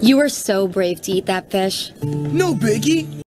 You were so brave to eat that fish. No biggie.